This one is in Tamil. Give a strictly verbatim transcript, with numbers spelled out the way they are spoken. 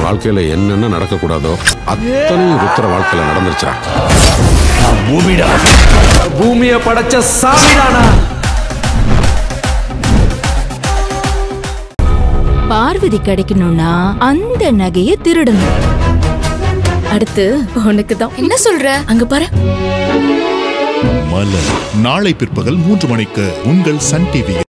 வாழ்க்கையில என்னென்ன நடக்க கூடாதோ அத்தனையும் ருத்ர வாழ்க்கையில நடந்துருச்சா? பூமிடா, பூமியை படைச்ச சாமிடானா. பார்வதி கிடைக்கணும்னா அந்த நகையை திருடணும். அடுத்து உனக்கு தான். என்ன சொல்ற? அங்க பாரு. மலர் நாளை பிற்பகல் மூன்று மணிக்கு உங்கள் சன் டிவி.